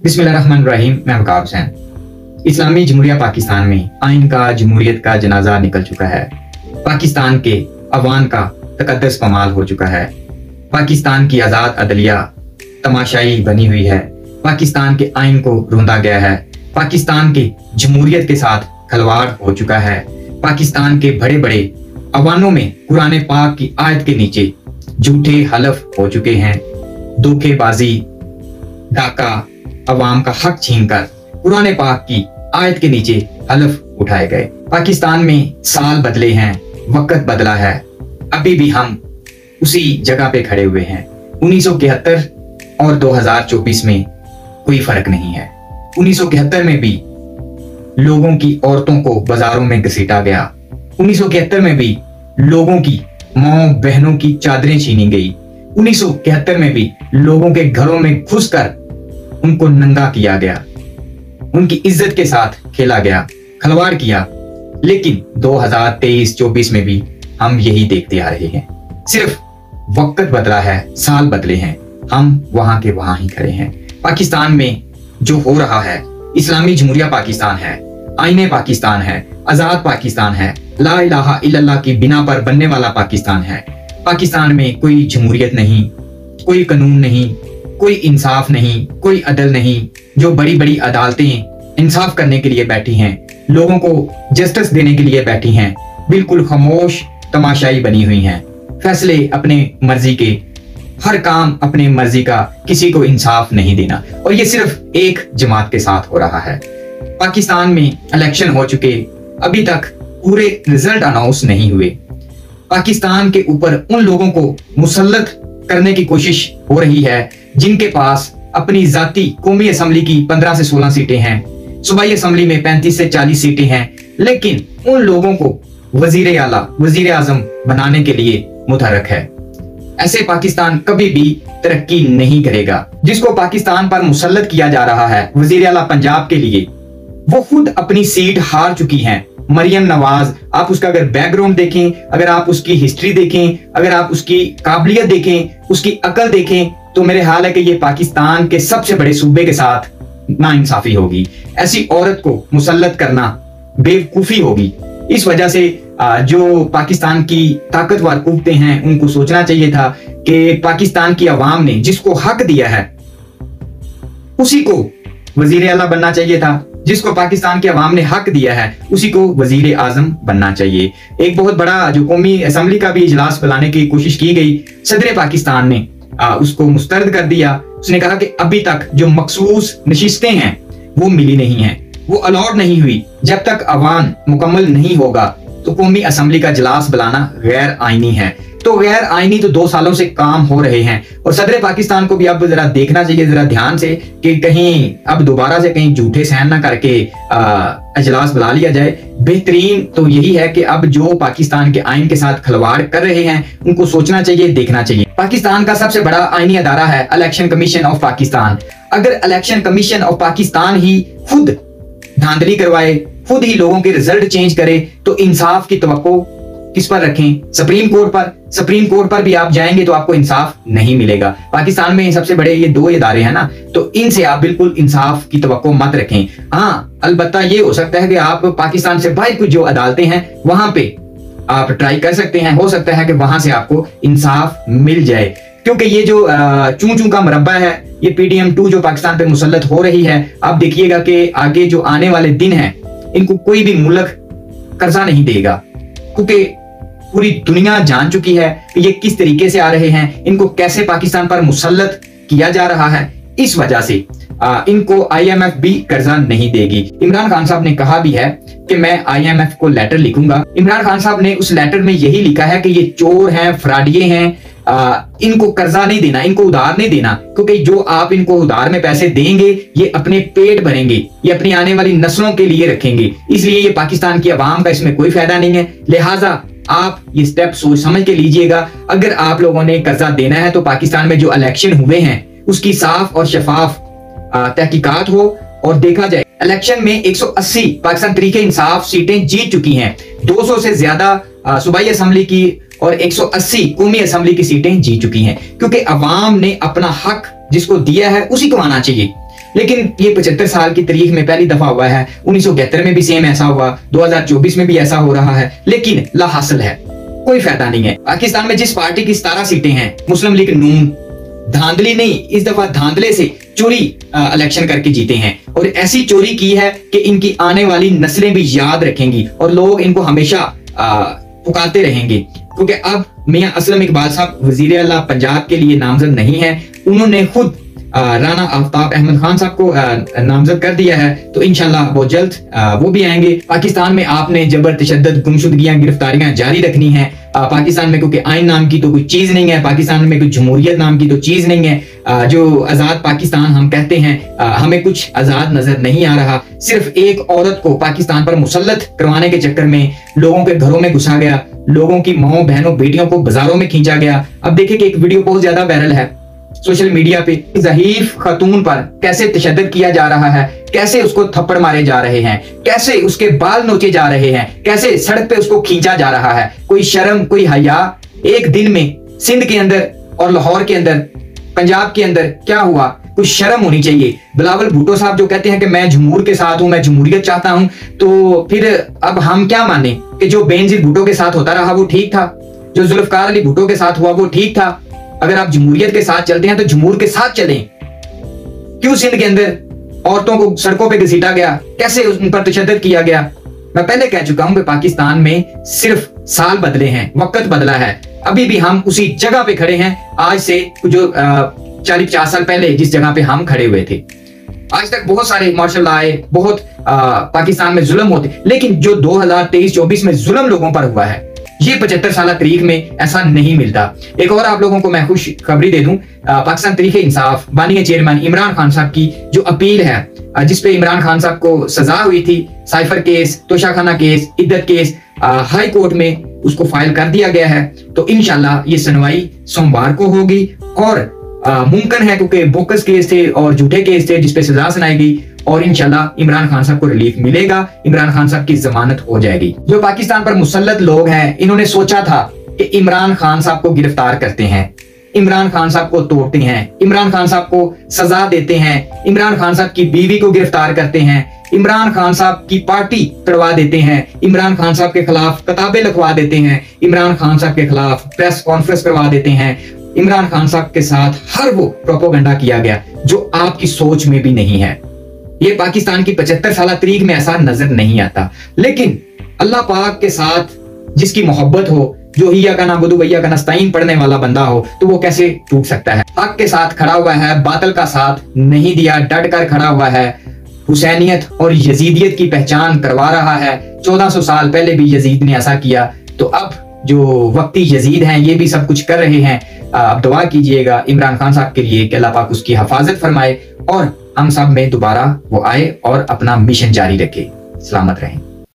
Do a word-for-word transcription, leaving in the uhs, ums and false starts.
बिस्मिल्लाहिर्रहमानिर्रहीम। मैं वकाब हुसैन। इस्लामी जमहूरिया पाकिस्तान में आइन का जमहूरियत का जनाजा निकल चुका है। पाकिस्तान के अवान का तकद्दस पमाल हो चुका है। पाकिस्तान की आज़ाद अदलिया तमाशाई बनी हुई है। पाकिस्तान के आइन को रोंदा गया है। पाकिस्तान के जमहूरियत के साथ खलवाड़ हो चुका है। पाकिस्तान के बड़े बड़े अवानों में कुरान पाक की आयत के नीचे झूठे हलफ हो चुके हैं। धोखेबाजी, डाका, अवाम का हक छीनकर कुरान पाक की आयत के नीचे हलफ उठाए गए। पाकिस्तान में साल बदले हैं, वक्त बदला है, अभी भी हम उसी जगह पे खड़े हुए हैं। उन्नीस सौ इकहत्तर और दो हज़ार चौबीस में कोई फर्क नहीं है। उन्नीस सौ इकहत्तर में भी लोगों की औरतों को बाजारों में घसीटा गया। उन्नीस सौ इकहत्तर में भी लोगों की माँ बहनों की चादरें छीनी गई। उन्नीस सौ इकहत्तर में भी लोगों के घरों में घुसकर उनको नंगा किया गया, उनकी इज्जत के साथ खेला गया, खलवाड़ किया। लेकिन दो हज़ार तेईस चौबीस में भी हम यही देखते आ रहे हैं। सिर्फ वक्त बदला है, साल बदले हैं, हम वहां के वहां ही खड़े हैं। पाकिस्तान में जो हो रहा है, इस्लामी जमहूरिया पाकिस्तान है, आईने पाकिस्तान है, आजाद पाकिस्तान है, ला इलाहा इल्लल्लाह की बिना पर बनने वाला पाकिस्तान है। पाकिस्तान में कोई जमहूरियत नहीं, कोई कानून नहीं, कोई इंसाफ नहीं, कोई अदल नहीं। जो बड़ी बड़ी अदालतें इंसाफ करने के लिए बैठी हैं, लोगों को जस्टिस देने के लिए बैठी हैं, बिल्कुल खामोश तमाशाई बनी हुई हैं। फैसले अपने मर्जी के, हर काम अपने मर्जी का, किसी को इंसाफ नहीं देना। और ये सिर्फ एक जमात के साथ हो रहा है। पाकिस्तान में इलेक्शन हो चुके, अभी तक पूरे रिजल्ट अनाउंस नहीं हुए। पाकिस्तान के ऊपर उन लोगों को मुसल्लत करने की कोशिश हो रही है जिनके पास अपनी जाती कौमी असम्बली की पंद्रह से सोलह सीटें हैं, सूबाई असम्बली में पैंतीस से चालीस सीटें हैं, लेकिन उन लोगों को वजीर आला, वजीर आजम बनाने के लिए मुतहर्रिक है। ऐसे पाकिस्तान कभी भी तरक्की नहीं करेगा। जिसको पाकिस्तान पर मुसल्लत किया जा रहा है वजीर आला पंजाब के लिए, वो खुद अपनी सीट हार चुकी हैं। मरियम नवाज, आप उसका अगर बैकग्राउंड देखें, अगर आप उसकी हिस्ट्री देखें, अगर आप उसकी काबिलियत देखें, उसकी अकल देखें, तो मेरे ख्याल है कि ये पाकिस्तान के सबसे बड़े सूबे के साथ नाइंसाफी होगी। ऐसी औरत को मुसल्लत करना बेवकूफी होगी। इस वजह से जो पाकिस्तान की ताकतवर कुव्वतें हैं, उनको सोचना चाहिए था कि पाकिस्तान की आवाम ने जिसको हक दिया है उसी को वजीर आला बनना चाहिए था। जिसको पाकिस्तान के अवाम ने हक दिया है उसी को वजीर आजम बनना चाहिए। एक बहुत बड़ा जो कौमी असम्बली का भी इजलास बुलाने की कोशिश की गई, सदर पाकिस्तान ने आ, उसको मुस्तरद कर दिया। उसने कहा कि अभी तक जो मखसूस नशिस्तें हैं वो मिली नहीं हैं, वो अलॉट नहीं हुई। जब तक अवान मुकम्मल नहीं होगा तो कौमी असम्बली का इजलास बुलाना गैर आईनी है। तो गैर आईनी तो दो सालों से काम हो रहे हैं। और सदर पाकिस्तान को भी अब जरा देखना चाहिए, जरा ध्यान से, कि कहीं अब दोबारा से कहीं झूठे सहन ना करके इजलास बुला लिया जाए। बेहतरीन तो यही है कि अब जो पाकिस्तान के आइन के साथ खिलवाड़ कर रहे हैं उनको सोचना चाहिए, देखना चाहिए। पाकिस्तान का सबसे बड़ा आईनी अदारा है इलेक्शन कमीशन ऑफ पाकिस्तान। अगर इलेक्शन कमीशन ऑफ पाकिस्तान ही खुद धांधली करवाए, खुद ही लोगों के रिजल्ट चेंज करे, तो इंसाफ की तवक्को किस पर रखें? सुप्रीम कोर्ट पर। सुप्रीम कोर्ट पर भी आप जाएंगे तो आपको इंसाफ नहीं मिलेगा। पाकिस्तान में सबसे बड़े ये दो इदारे हैं ना, तो इनसे आप बिल्कुल इंसाफ की तवक्को मत रखें। हाँ, अलबत्ता ये हो सकता है कि आप पाकिस्तान से बाहर कुछ जो अदालतें हैं वहां पे आप ट्राई कर सकते हैं। हो सकता है कि वहां से आपको इंसाफ मिल जाए, क्योंकि ये जो चूं चूं का मुरब्बा है, ये पीडीएम टू जो पाकिस्तान पे मुसल्लत हो रही है, आप देखिएगा कि आगे जो आने वाले दिन है इनको कोई भी मुल्क कर्जा नहीं देगा, क्योंकि पूरी दुनिया जान चुकी है कि ये किस तरीके से आ रहे हैं, इनको कैसे पाकिस्तान पर मुसल्लत किया जा रहा है। इस वजह से आ, इनको आईएमएफ भी कर्जा नहीं देगी। इमरान खान साहब ने कहा भी है कि मैं आईएमएफ को लेटर लिखूंगा। इमरान खान साहब ने उस लेटर में यही लिखा है कि ये चोर हैं, फ्रॉडिये हैं, आ, इनको कर्जा नहीं देना, इनको उधार नहीं देना, क्योंकि जो आप इनको उधार में पैसे देंगे ये अपने पेट भरेंगे, ये अपनी आने वाली नस्लों के लिए रखेंगे। इसलिए ये पाकिस्तान की आवाम का इसमें कोई फायदा नहीं है। लिहाजा आप ये स्टेप सोच समझ के लीजिएगा। अगर आप लोगों ने कर्जा देना है तो पाकिस्तान में जो इलेक्शन हुए हैं उसकी साफ और शफाफ तहकीकात हो और देखा जाए। इलेक्शन में एक सौ अस्सी पाकिस्तान तरीके इंसाफ सीटें जीत चुकी हैं, दो सौ से ज्यादा सूबाई असम्बली की और एक सौ अस्सी कौमी असम्बली की सीटें जीत चुकी हैं, क्योंकि अवाम ने अपना हक जिसको दिया है उसी को आना चाहिए। लेकिन ये पचहत्तर साल की तारीख में पहली दफा हुआ है। उन्नीस सौ इकहत्तर में भी सेम ऐसा हुआ, दो हज़ार चौबीस में भी ऐसा हो रहा है, लेकिन ला हासिल है, कोई फायदा नहीं है। पाकिस्तान में जिस पार्टी की सतारह सीटें हैं, मुस्लिम लीग नून धांधली नहीं, इस दफा धांधले से चोरी इलेक्शन करके जीते हैं, और ऐसी चोरी की है कि इनकी आने वाली नस्लें भी याद रखेंगी और लोग इनको हमेशा पुकारते रहेंगे। क्योंकि अब मियां असलम इकबाल साहब वजीर आला पंजाब के लिए नामजद नहीं है, उन्होंने खुद राना आफ्ताब अहमद खान साहब को नामजद कर दिया है, तो इंशाल्लाह वो जल्द वो भी आएंगे। पाकिस्तान में आपने जबर तशद्दुद, गुमशुदगियां, गिरफ्तारियां जारी रखनी है। पाकिस्तान में क्योंकि आइन नाम की तो कोई चीज नहीं है, पाकिस्तान में कोई जमहूरियत नाम की तो चीज नहीं है। जो आजाद पाकिस्तान हम कहते हैं, हमें कुछ आजाद नजर नहीं आ रहा। सिर्फ एक औरत को पाकिस्तान पर मुसल्लत करवाने के चक्कर में लोगों के घरों में घुसा गया, लोगों की माओ बहनों बेटियों को बाजारों में खींचा गया। अब देखिए कि एक वीडियो बहुत ज्यादा वायरल है सोशल मीडिया पे, ज़हीफ खातून पर कैसे तशद्दुद किया जा रहा है, कैसे उसको थप्पड़ मारे जा रहे हैं, कैसे उसके बाल नोचे जा रहे हैं, कैसे सड़क पे उसको खींचा जा रहा है। कोई शर्म, कोई हया। एक दिन में सिंध के अंदर और लाहौर के अंदर, पंजाब के अंदर क्या हुआ, कुछ शर्म होनी चाहिए। बिलावल भुट्टो साहब जो कहते हैं कि मैं जमहूर के साथ हूं, मैं जमहूरियत चाहता हूं, तो फिर अब हम क्या माने कि जो बेनजीर भुट्टो के साथ होता रहा वो ठीक था, जो जुल्फकार अली भुट्टो के साथ हुआ वो ठीक था। अगर आप जमहूरियत के साथ चलते हैं तो जमहूर के साथ चलें। क्यों सिंध के अंदर औरतों को सड़कों पे घसीटा गया, कैसे उन पर तशद्दुद किया गया। मैं पहले कह चुका हूं कि पाकिस्तान में सिर्फ साल बदले हैं, वक्त बदला है, अभी भी हम उसी जगह पे खड़े हैं आज से जो चालीस पचास साल पहले जिस जगह पे हम खड़े हुए थे। आज तक बहुत सारे मार्शल आए, बहुत आ, पाकिस्तान में जुल्म होते, लेकिन जो दो हज़ार तेईस चौबीस में जुल्म लोगों पर हुआ है, ये पचहत्तर साल तारीख में ऐसा नहीं मिलता। एक और आप लोगों को मैं खुश खबरी दे दूं, पाकिस्तान तहरीक इंसाफ बानी के चेयरमैन इमरान खान साहब की जो अपील है, जिसपे इमरान खान साहब को सजा हुई थी, साइफर केस, तोशाखाना केस, इद्दत केस, हाई कोर्ट में उसको फाइल कर दिया गया है। तो इंशाल्लाह ये सुनवाई सोमवार को होगी, और मुमकिन है क्योंकि बोकस केस थे और झूठे केस थे जिसपे सजा सुनाई गई, और इंशाल्लाह इमरान खान साहब को रिलीफ मिलेगा, इमरान खान साहब की जमानत हो जाएगी। जो पाकिस्तान पर मुसल्लत लोग हैं, इन्होंने सोचा था कि इमरान खान साहब को गिरफ्तार करते हैं, इमरान खान साहब को तोड़ते हैं, इमरान खान साहब को सजा देते हैं, इमरान खान साहब की बीवी को गिरफ्तार करते हैं, इमरान खान साहब की पार्टी तोड़वा देते हैं, इमरान खान साहब के खिलाफ किताबें लिखवा देते हैं, इमरान खान साहब के खिलाफ प्रेस कॉन्फ्रेंस करवा देते हैं। इमरान खान साहब के साथ हर वो प्रोपोगंडा किया गया जो आपकी सोच में भी नहीं है। ये पाकिस्तान की पचहत्तर साल तारीख में ऐसा नजर नहीं आता, लेकिन अल्लाह पाक के साथ जिसकी मोहब्बत हो, जो हिया का नाबुदु वहिया का नस्ताइन पढ़ने वाला बंदा हो, तो वो कैसे टूट सकता है। हक के साथ खड़ा हुआ है, बातिल का साथ नहीं दिया, डट कर खड़ा हुआ है, हुसैनियत और यजीदियत की पहचान करवा रहा है। चौदह सौ साल पहले भी यजीद ने ऐसा किया, तो अब जो वक्ती यजीद हैं ये भी सब कुछ कर रहे हैं। आप दुआ कीजिएगा इमरान खान साहब के लिए कि अल्लाह पाक उसकी हिफाजत फरमाए और हम सब में दोबारा वो आए और अपना मिशन जारी रखे। सलामत रहें।